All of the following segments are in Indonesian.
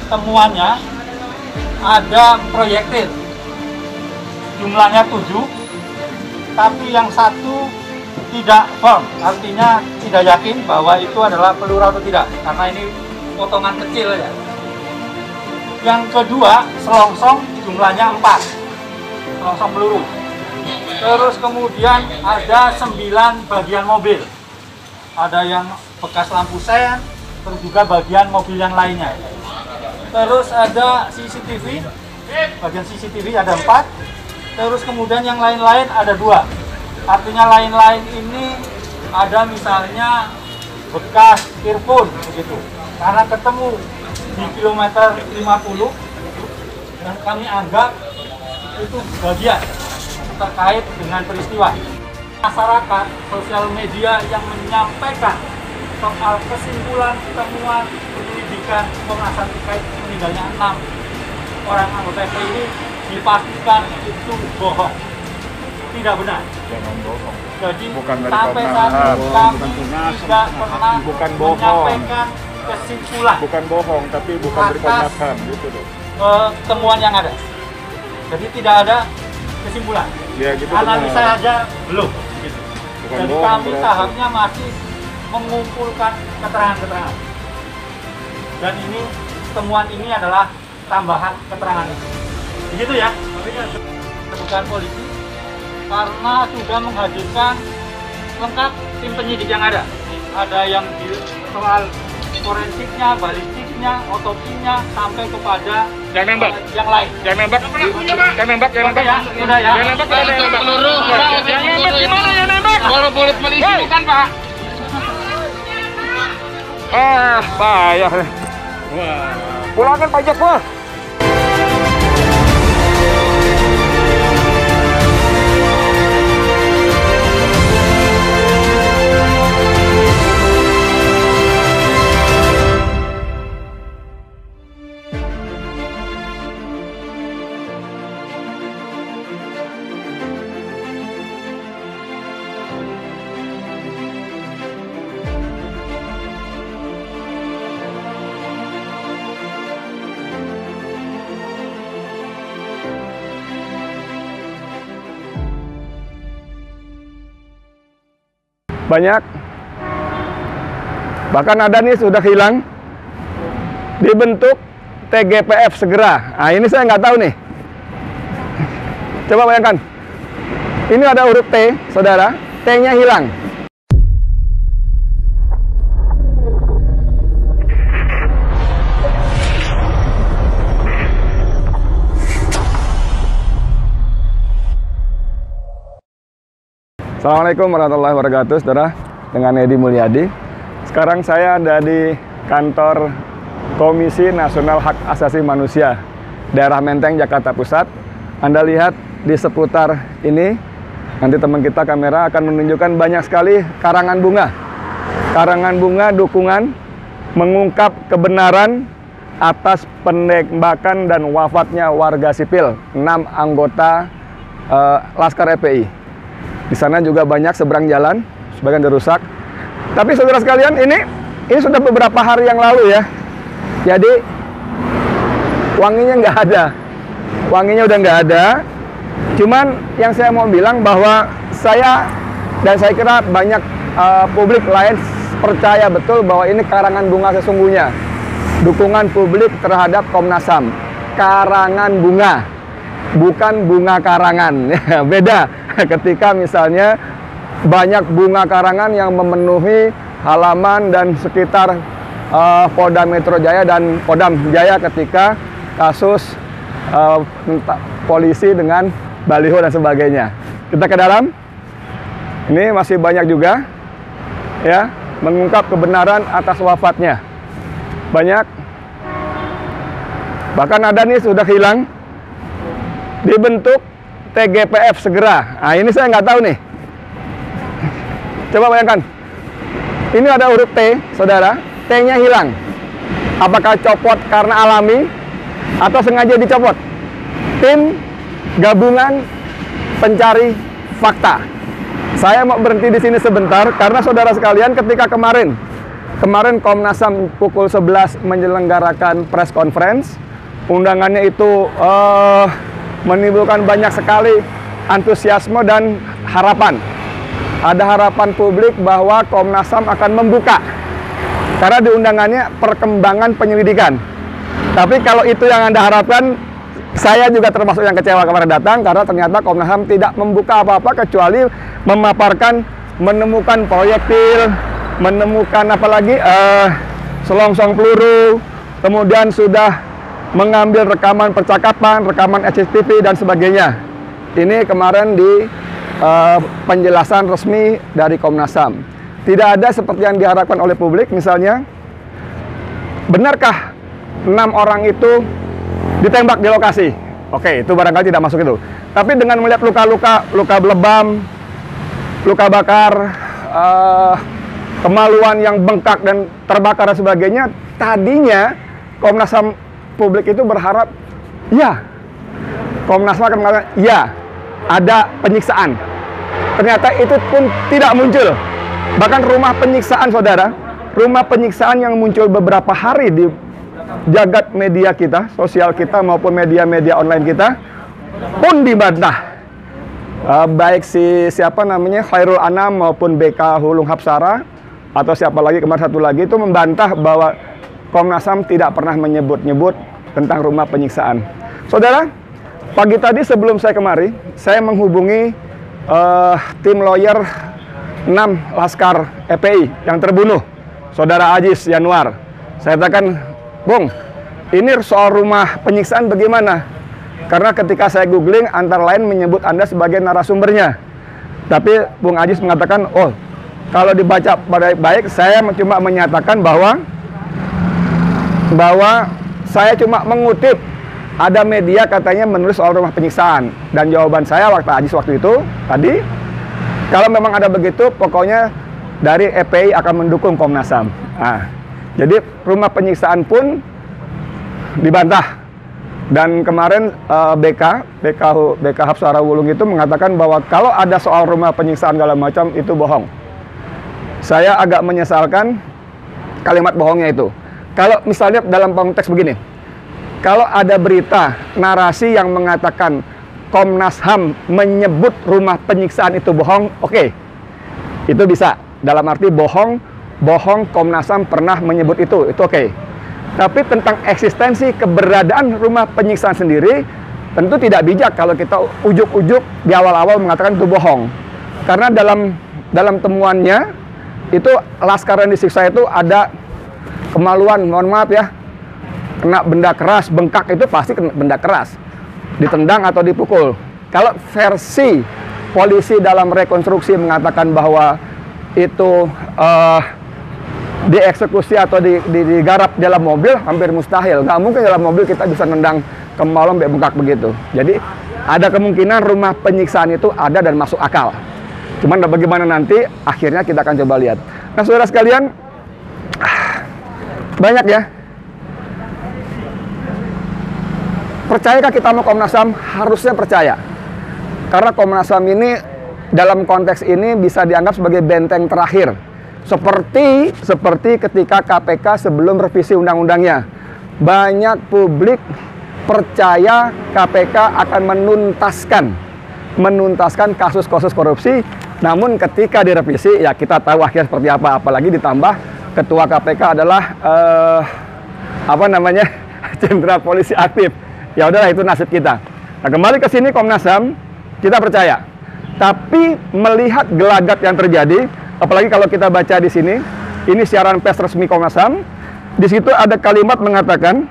temuannya ada proyektil, jumlahnya 7, tapi yang satu tidak firm, artinya tidak yakin bahwa itu adalah peluru atau tidak, karena ini potongan kecil ya. Yang kedua, selongsong, jumlahnya 4, selongsong peluru. Terus kemudian ada 9 bagian mobil, ada yang bekas lampu sen, terus juga bagian mobil yang lainnya. Terus ada CCTV, bagian CCTV ada 4, terus kemudian yang lain-lain ada 2. Artinya lain-lain ini ada misalnya bekas earphone begitu, karena ketemu di kilometer 50 dan kami anggap itu bagian terkait dengan peristiwa. Masyarakat, sosial media yang menyampaikan soal kesimpulan temuan penyelidikan Komnas HAM terkait meninggalnya 6 orang anggota FPI ini dipastikan itu bohong, tidak benar. Jangan bohong. Jadi bukan dari sampai Komnas saat HAM, kami tidak pernah bukan bohong, menyampaikan kesimpulan, bukan bohong, tapi bukan dari Komnas HAM gitu loh. Temuan yang ada. Jadi tidak ada kesimpulan. Ya, gitu Analisa benar. aja belum. Gitu. Bukan Jadi bohong, kami berarti. tahapnya masih mengumpulkan keterangan-keterangan. Dan ini temuan ini adalah tambahan keterangan itu. Begitu ya. Bukan polisi karena sudah menghadirkan lengkap tim penyidik yang ada. Ada yang di soal forensiknya, balistiknya, otopsinya, sampai kepada yang lain. Jangan nembak. Ya, sudah ya. Jangan nembak. Peluru. Yang nembak gimana yang nembak? Kalau bulat polisi bukan, Pak. Bahaya. Pulangin pajak gua. Banyak, bahkan ada nih sudah hilang, dibentuk TGPF segera. Nah ini saya nggak tahu nih. Coba bayangkan, ini ada huruf T, saudara, T-nya hilang. Assalamualaikum warahmatullahi wabarakatuh, saudara. Dengan Edi Mulyadi. Sekarang saya ada di kantor Komisi Nasional Hak Asasi Manusia, daerah Menteng, Jakarta Pusat. Anda lihat di seputar ini, nanti teman kita kamera akan menunjukkan banyak sekali karangan bunga. Karangan bunga dukungan mengungkap kebenaran atas penembakan dan wafatnya warga sipil, 6 anggota Laskar FPI. Di sana juga banyak seberang jalan, sebagian dirusak. Tapi saudara sekalian, ini sudah beberapa hari yang lalu ya. Jadi wanginya nggak ada, wanginya udah nggak ada. Cuman yang saya mau bilang bahwa saya kira banyak publik lain percaya betul bahwa ini karangan bunga sesungguhnya. Dukungan publik terhadap Komnas HAM. Karangan bunga, bukan bunga karangan. Beda ketika misalnya banyak bunga karangan yang memenuhi halaman dan sekitar Polda Metro Jaya dan Kodam Jaya ketika kasus polisi dengan baliho dan sebagainya. Kita ke dalam. Ini masih banyak juga ya, mengungkap kebenaran atas wafatnya. Banyak. Bahkan ada nih sudah hilang, dibentuk TGPF segera. Nah ini saya nggak tahu nih. Coba bayangkan, ini ada huruf T, saudara, T-nya hilang. Apakah copot karena alami atau sengaja dicopot? Tim gabungan pencari fakta. Saya mau berhenti di sini sebentar karena saudara sekalian, ketika kemarin kemarin Komnas HAM pukul 11 menyelenggarakan press conference. Undangannya itu menimbulkan banyak sekali antusiasme dan harapan. Ada harapan publik bahwa Komnas HAM akan membuka, karena di undangannya perkembangan penyelidikan. Tapi kalau itu yang Anda harapkan, saya juga termasuk yang kecewa kemarin datang, karena ternyata Komnas HAM tidak membuka apa-apa kecuali memaparkan menemukan proyektil, menemukan apalagi selongsong peluru, kemudian sudah mengambil rekaman percakapan, rekaman CCTV dan sebagainya. Ini kemarin di penjelasan resmi dari Komnas HAM. Tidak ada seperti yang diharapkan oleh publik, misalnya, benarkah 6 orang itu ditembak di lokasi? Oke, itu barangkali tidak masuk itu. Tapi dengan melihat luka-luka, luka belebam, luka bakar, kemaluan yang bengkak dan terbakar dan sebagainya, tadinya Komnas HAM publik itu berharap, ya, Komnas HAM akan mengatakan, ya, ada penyiksaan. Ternyata itu pun tidak muncul. Bahkan rumah penyiksaan, saudara, rumah penyiksaan yang muncul beberapa hari di jagat media kita, sosial kita maupun media-media online kita, pun dibantah. Baik siapa namanya, Khairul Anam maupun BK Hulung Hapsara, atau siapa lagi, kemarin satu lagi, itu membantah bahwa Komnas HAM tidak pernah menyebut-nyebut tentang rumah penyiksaan. Saudara, pagi tadi sebelum saya kemari, saya menghubungi tim lawyer 6 Laskar FPI yang terbunuh, Saudara Ajis Yanuar. Saya katakan, Bung, ini soal rumah penyiksaan bagaimana? Karena ketika saya googling, antara lain menyebut Anda sebagai narasumbernya. Tapi Bung Ajis mengatakan, oh, kalau dibaca baik-baik, saya cuma menyatakan bahwa saya cuma mengutip ada media katanya menulis soal rumah penyiksaan. Dan jawaban saya waktu itu tadi, kalau memang ada begitu, pokoknya dari FPI akan mendukung Komnas HAM. Nah, jadi rumah penyiksaan pun dibantah. Dan kemarin BK Hapsara Wulung itu mengatakan bahwa kalau ada soal rumah penyiksaan segala macam itu bohong. Saya agak menyesalkan kalimat bohongnya itu. Kalau misalnya dalam konteks begini, kalau ada berita, narasi yang mengatakan Komnas HAM menyebut rumah penyiksaan itu bohong, oke. Itu bisa. Dalam arti bohong Komnas HAM pernah menyebut itu oke. Tapi tentang eksistensi keberadaan rumah penyiksaan sendiri, tentu tidak bijak kalau kita ujuk-ujuk di awal-awal mengatakan itu bohong. Karena dalam temuannya, itu laskar yang disiksa itu ada kemaluan, mohon maaf ya, kena benda keras, bengkak itu pasti kena benda keras, ditendang atau dipukul. Kalau versi polisi dalam rekonstruksi mengatakan bahwa itu dieksekusi atau digarap dalam mobil, hampir mustahil. Nggak mungkin dalam mobil kita bisa nendang kemaluan sampai bengkak begitu. Jadi ada kemungkinan rumah penyiksaan itu ada dan masuk akal. Cuman bagaimana nanti, akhirnya kita akan coba lihat. Nah, saudara sekalian, banyak ya. Percayakah kita sama Komnas HAM? Harusnya percaya. Karena Komnas HAM ini dalam konteks ini bisa dianggap sebagai benteng terakhir. Seperti ketika KPK sebelum revisi undang-undangnya. Banyak publik percaya KPK akan menuntaskan kasus-kasus korupsi. Namun ketika direvisi, ya kita tahu akhirnya seperti apa. Apalagi ditambah ketua KPK adalah jenderal polisi aktif. Ya udahlah, itu nasib kita. Nah, kembali ke sini Komnas HAM, kita percaya. Tapi melihat gelagat yang terjadi, apalagi kalau kita baca di sini, ini siaran pers resmi Komnas HAM. Di situ ada kalimat mengatakan,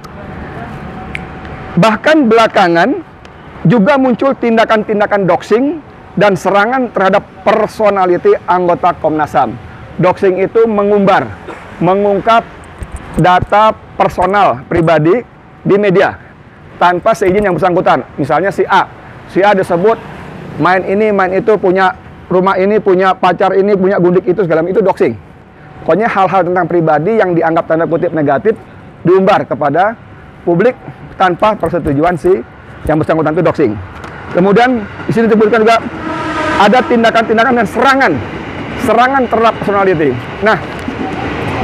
bahkan belakangan juga muncul tindakan-tindakan doxing dan serangan terhadap personality anggota Komnas HAM. Doxing itu mengungkap data personal pribadi di media tanpa seizin yang bersangkutan. Misalnya si A disebut main ini, main itu, punya rumah ini, punya pacar ini, punya gundik itu, segala itu doxing. Pokoknya hal-hal tentang pribadi yang dianggap tanda kutip negatif diumbar kepada publik tanpa persetujuan si yang bersangkutan, itu doxing. Kemudian di sini disebutkan juga ada tindakan-tindakan dan serangan terhadap personality. Nah,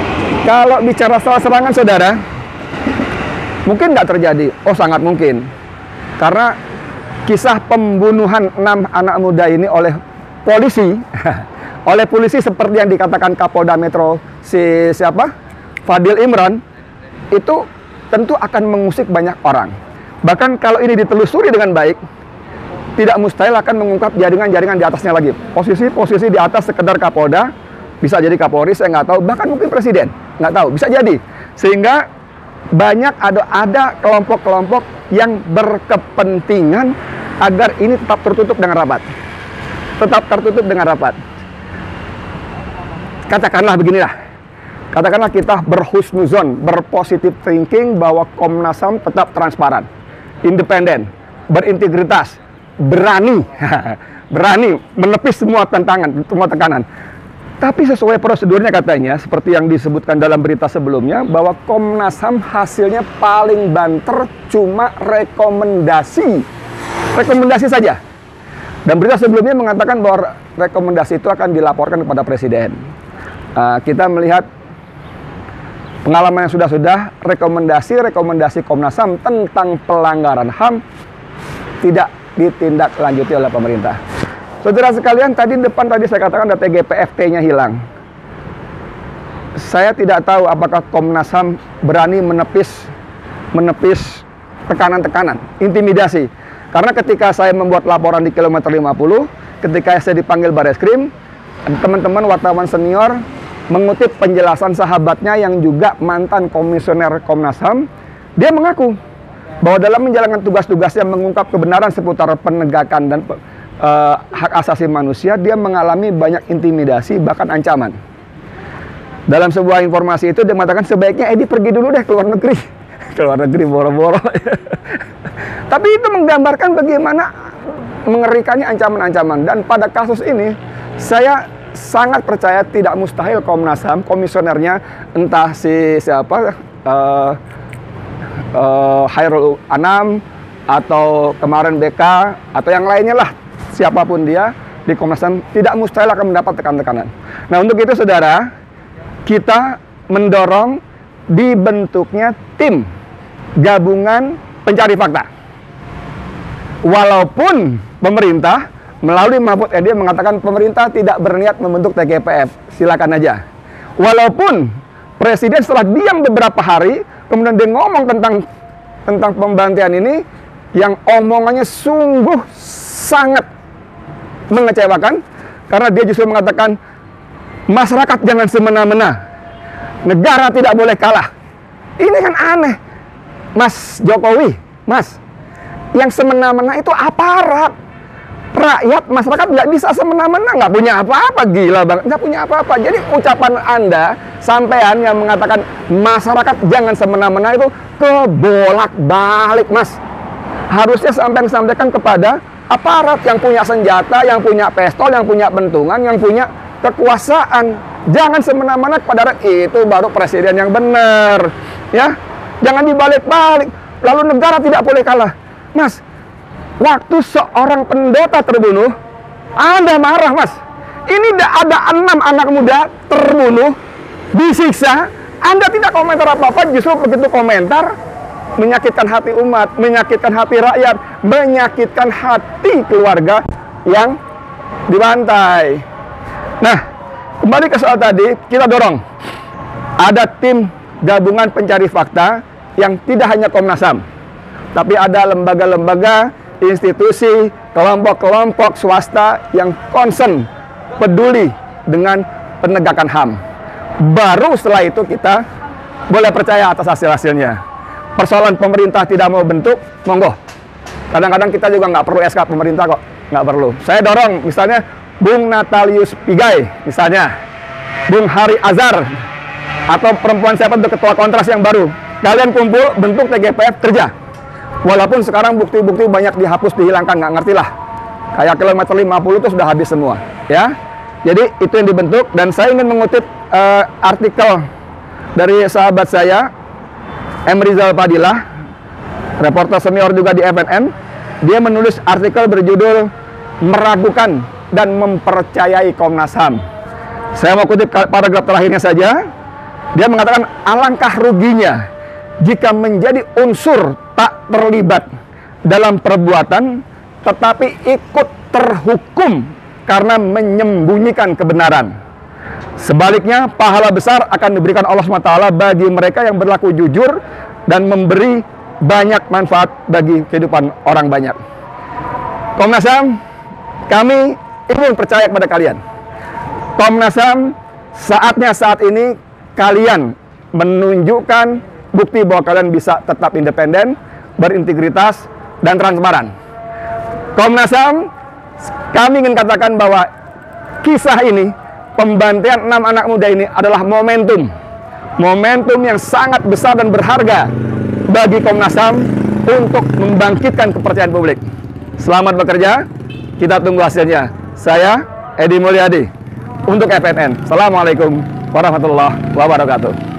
Kalau bicara soal serangan, saudara, mungkin nggak terjadi. Oh, sangat mungkin. Karena kisah pembunuhan 6 anak muda ini oleh polisi, oleh polisi seperti yang dikatakan Kapolda Metro Fadil Imran, itu tentu akan mengusik banyak orang. Bahkan kalau ini ditelusuri dengan baik, tidak mustahil akan mengungkap jaringan-jaringan di atasnya lagi. Posisi-posisi di atas sekedar Kapolda, bisa jadi Kapolri, saya nggak tahu, bahkan mungkin Presiden, nggak tahu, bisa jadi. Sehingga banyak ada kelompok-kelompok yang berkepentingan agar ini tetap tertutup dengan rapat. Tetap tertutup dengan rapat. Katakanlah beginilah. Katakanlah kita berhusnuzon, berpositif thinking bahwa Komnas HAM tetap transparan, independen, berintegritas, berani, berani menepis semua tantangan, semua tekanan. Tapi sesuai prosedurnya katanya, seperti yang disebutkan dalam berita sebelumnya, bahwa Komnas HAM hasilnya paling banter cuma rekomendasi. Rekomendasi saja. Dan berita sebelumnya mengatakan bahwa rekomendasi itu akan dilaporkan kepada Presiden. Kita melihat pengalaman yang sudah-sudah, rekomendasi Komnas HAM tentang pelanggaran HAM tidak ditindaklanjuti oleh pemerintah. Saudara sekalian, tadi saya katakan ada TGPFT-nya hilang. Saya tidak tahu apakah Komnas HAM berani menepis tekanan-tekanan, intimidasi. Karena ketika saya membuat laporan di kilometer 50, ketika saya dipanggil Bareskrim, teman-teman wartawan senior mengutip penjelasan sahabatnya yang juga mantan komisioner Komnas HAM, dia mengaku bahwa dalam menjalankan tugas-tugasnya mengungkap kebenaran seputar penegakan dan hak asasi manusia, dia mengalami banyak intimidasi, bahkan ancaman. Dalam sebuah informasi itu dia mengatakan sebaiknya Edi pergi dulu deh ke luar negeri. Ke luar negeri boro-boro. Tapi itu menggambarkan bagaimana mengerikannya ancaman-ancaman. Dan pada kasus ini, saya sangat percaya tidak mustahil Komnas HAM, komisionernya entah Hairul Anam atau kemarin BK atau yang lainnya lah, siapapun dia di Komnas HAM tidak mustahil akan mendapat tekanan-tekanan. Nah, untuk itu saudara, kita mendorong dibentuknya tim gabungan pencari fakta. Walaupun pemerintah melalui Mahfud MD mengatakan pemerintah tidak berniat membentuk TGPF, silakan aja. Walaupun Presiden setelah diam beberapa hari, kemudian dia ngomong tentang pembantian ini, yang omongannya sungguh sangat mengecewakan, karena dia justru mengatakan masyarakat jangan semena-mena, negara tidak boleh kalah. Ini kan aneh, Mas Jokowi, Mas. Yang semena-mena itu aparat. Rakyat, masyarakat nggak bisa semena-mena, nggak punya apa-apa, gila banget, nggak punya apa-apa. Jadi ucapan Anda, sampean yang mengatakan masyarakat jangan semena-mena itu kebolak-balik, Mas. Harusnya sampean sampaikan kepada aparat yang punya senjata, yang punya pistol, yang punya bentungan, yang punya kekuasaan. Jangan semena-mena kepada rakyat, itu baru presiden yang benar, ya. Jangan dibalik-balik. Lalu negara tidak boleh kalah. Mas, waktu seorang pendeta terbunuh, Anda marah, Mas. Ini ada 6 anak muda terbunuh, disiksa, Anda tidak komentar apa-apa, justru begitu komentar, menyakitkan hati umat, menyakitkan hati rakyat, menyakitkan hati keluarga yang dibantai. Nah, kembali ke soal tadi, kita dorong. Ada tim gabungan pencari fakta yang tidak hanya Komnas HAM, tapi ada lembaga-lembaga, institusi, kelompok-kelompok swasta yang concern, peduli dengan penegakan HAM. Baru setelah itu kita boleh percaya atas hasil-hasilnya. Persoalan pemerintah tidak mau bentuk, monggo. Kadang-kadang kita juga nggak perlu SK pemerintah kok, nggak perlu. Saya dorong misalnya Bung Natalius Pigai, misalnya Bung Hari Azhar, atau perempuan siapa untuk ketua kontras yang baru. Kalian kumpul, bentuk TGPF, kerja. Walaupun sekarang bukti-bukti banyak dihapus, dihilangkan, nggak ngerti lah. Kayak kilometer 50 itu sudah habis semua, ya. Jadi itu yang dibentuk, dan saya ingin mengutip artikel dari sahabat saya, M. Rizal Fadilah, reporter senior juga di FNN. Dia menulis artikel berjudul Meragukan dan Mempercayai Komnas HAM. Saya mau kutip paragraf terakhirnya saja. Dia mengatakan alangkah ruginya jika menjadi unsur tak terlibat dalam perbuatan tetapi ikut terhukum karena menyembunyikan kebenaran. Sebaliknya, pahala besar akan diberikan Allah SWT bagi mereka yang berlaku jujur dan memberi banyak manfaat bagi kehidupan orang banyak. Komnas HAM, kami ingin percaya kepada kalian. Komnas HAM, saatnya saat ini kalian menunjukkan bukti bahwa kalian bisa tetap independen, berintegritas, dan transparan. Komnas HAM, kami ingin katakan bahwa kisah ini, pembantaian 6 anak muda ini adalah momentum yang sangat besar dan berharga bagi Komnas HAM untuk membangkitkan kepercayaan publik. Selamat bekerja, kita tunggu hasilnya. Saya Edi Mulyadi untuk FNN. Assalamualaikum warahmatullahi wabarakatuh.